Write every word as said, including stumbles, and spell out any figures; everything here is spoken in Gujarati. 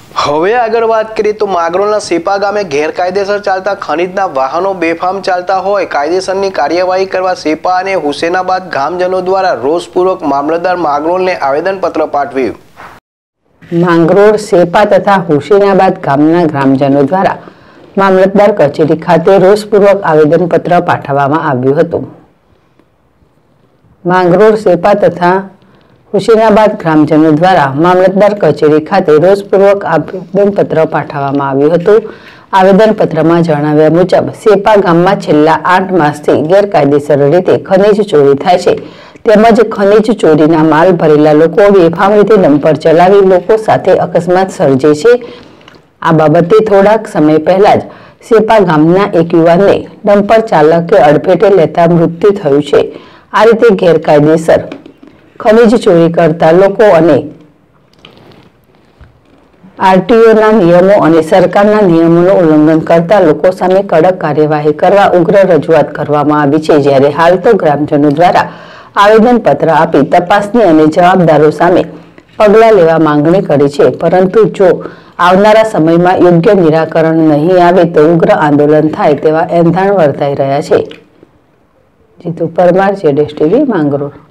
હવે આગળ વાત કરીએ તો માંગરોળના સેપા ગામે ગેરકાયદેસર ચાલતા ખનીજના વાહનો બેફામ ચાલતા હોય કાયદેસરની કાર્યવાહી કરવા સેપા અને હુસેનાબાદ ગામજનો દ્વારા રોષપૂર્વક મામલતદાર માંગરોળને આવેદનપત્ર પાઠવ્યું। માંગરોળ સેપા તથા હુસેનાબાદ ગામના ગ્રામજનો દ્વારા મામલતદાર કચેરી ખાતે રોષપૂર્વક આવેદનપત્ર પાઠવવામાં આવ્યું હતું। માંગરોળ સેપા તથા હુસેનાબાદ ગ્રામજનો દ્વારા મામલતદાર કચેરી ખાતે રોષપૂર્વક આવેદનપત્ર પાઠવવામાં આવ્યું હતું। આવેદનપત્રમાં જણાવ્યા મુજબ સેપા ગામમાં છેલ્લા આઠ માસથી ગેરકાયદેસર રીતે ખનીજ ચોરી થાય છે તેમજ ખનીજ ચોરીના માલ ભરેલા લોકો બેફામ રીતે ડમ્પર ચલાવી લોકો સાથે અકસ્માત સર્જે છે। આ બાબતે થોડાક સમય પહેલા જ સેપા ગામના એક યુવાનને ડમ્પર ચાલકે અડફેટે લેતા મૃત્યુ થયું છે। આ રીતે ગેરકાયદેસર ખનીજ ચોરી કરતા લોકો અને આરટીઓના નિયમો અને સરકારના નિયમોનું ઉલ્લંઘન કરતા લોકો સામે કડક કાર્યવાહી કરવા ઉગ્ર રજૂઆત કરવામાં આવી છે। જ્યારે હાલ તો ગ્રામજનો દ્વારા આવેદનપત્ર આપી તપાસની અને જવાબદારો સામે પગલાં લેવા માંગણી કરી છે, પરંતુ જો આવનારા સમયમાં યોગ્ય નિરાકરણ નહીં આવે તો ઉગ્ર આંદોલન થાય તેવા એંધાણ વર્તાઈ રહ્યા છે। જીતુ પરમાર, જેડેશ ટીવી, માંગરોળ।